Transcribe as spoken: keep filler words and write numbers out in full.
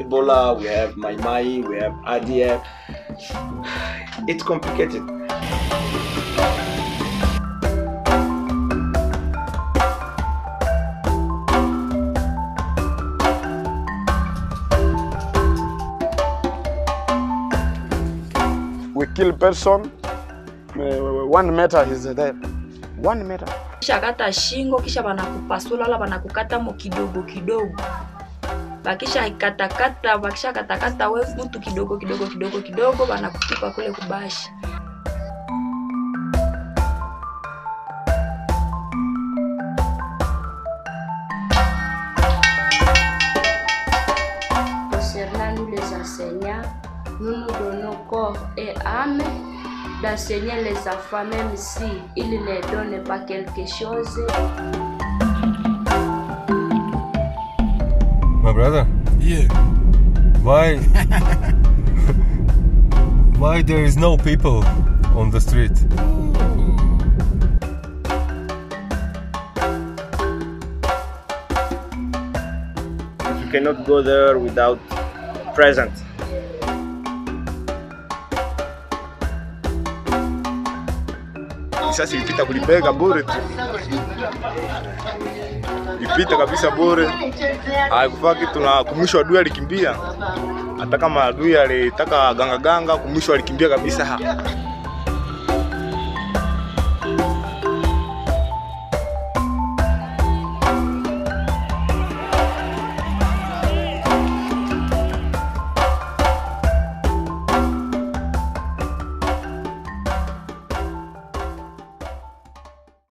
Ebola, we have Mai Mai, we have A D F. It's complicated. We kill person, one meter is there. One meter. Kisha kata shingo, kisha banakupasula wala banakukata mo kidogo kidogo. Bakisha kata kata, bakisha kata kata we mtu kidogo kidogo kidogo kidogo banakutupa kule kubashi. Concernant nous les enseignants, nous nous donnons corps et âme d'enseigner les enfants, même si ils ne donnent pas quelque chose. My brother? Yeah. Why? Why there is no people on the street? You cannot go there without present. Sasa ilipita kulibega bure tu. Ilipita kabisa bure. Haikufaa kitu na kumwisho adui alikimbia. Hata kama adui alitaka ganga ganga kumwisho alikimbia kabisa.